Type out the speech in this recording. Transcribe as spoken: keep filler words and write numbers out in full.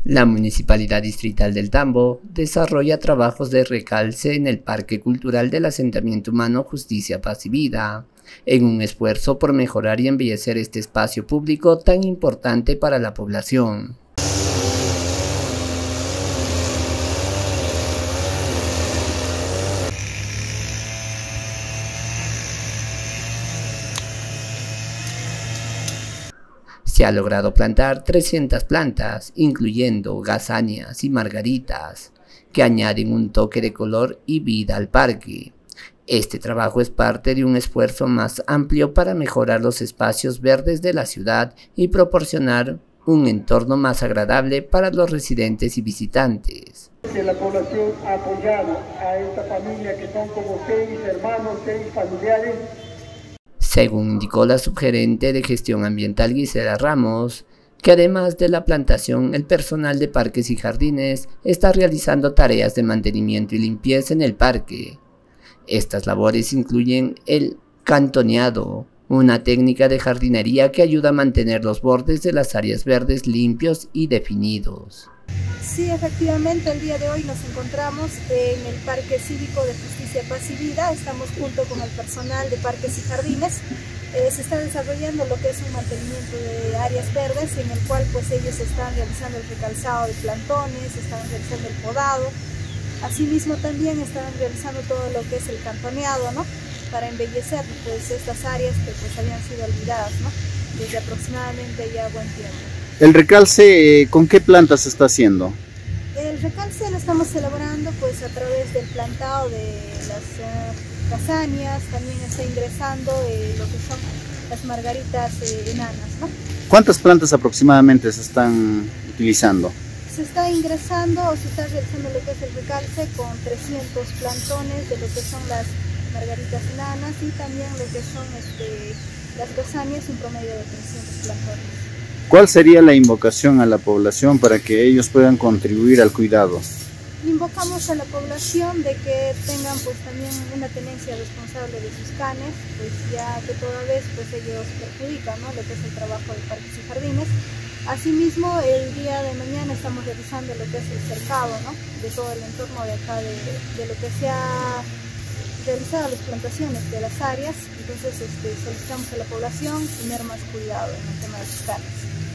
La Municipalidad Distrital del Tambo desarrolla trabajos de recalce en el Parque Cultural del Asentamiento Humano Justicia, Paz y Vida, en un esfuerzo por mejorar y embellecer este espacio público tan importante para la población. Se ha logrado plantar trescientas plantas, incluyendo gazanias y margaritas, que añaden un toque de color y vida al parque. Este trabajo es parte de un esfuerzo más amplio para mejorar los espacios verdes de la ciudad y proporcionar un entorno más agradable para los residentes y visitantes. Que la población ha apoyado a esta familia, que son como seis hermanos, seis familiares. Según indicó la subgerente de Gestión Ambiental Gisela Ramos, que además de la plantación, el personal de parques y jardines está realizando tareas de mantenimiento y limpieza en el parque. Estas labores incluyen el cantoneado, una técnica de jardinería que ayuda a mantener los bordes de las áreas verdes limpios y definidos. Sí, efectivamente, el día de hoy nos encontramos en el Parque Cívico de Justicia, Paz y Vida. Estamos junto con el personal de Parques y Jardines. Eh, se está desarrollando lo que es un mantenimiento de áreas verdes, en el cual pues ellos están realizando el recalzado de plantones, están realizando el podado. Asimismo también están realizando todo lo que es el cantoneado, ¿no?, para embellecer pues estas áreas que pues habían sido olvidadas, ¿no?, desde aproximadamente ya buen tiempo. ¿El recalce con qué plantas se está haciendo? El recalce lo estamos elaborando pues a través del plantado de las uh, gazanias. También está ingresando eh, lo que son las margaritas eh, enanas, ¿no? ¿Cuántas plantas aproximadamente se están utilizando? Se está ingresando o se está realizando lo que es el recalce con trescientos plantones de lo que son las margaritas enanas, y también lo que son este, las gazanias, un promedio de trescientos plantones. ¿Cuál sería la invocación a la población para que ellos puedan contribuir al cuidado? Invocamos a la población de que tengan pues también una tenencia responsable de sus canes, pues ya que toda vez pues ellos perjudican, ¿no?, lo que es el trabajo de parques y jardines. Asimismo, el día de mañana estamos realizando lo que es el cercado, ¿no?, de todo el entorno de acá, de, de lo que se ha realizado las plantaciones de las áreas. Entonces este, solicitamos a la población tener más cuidado en el tema de sus canes.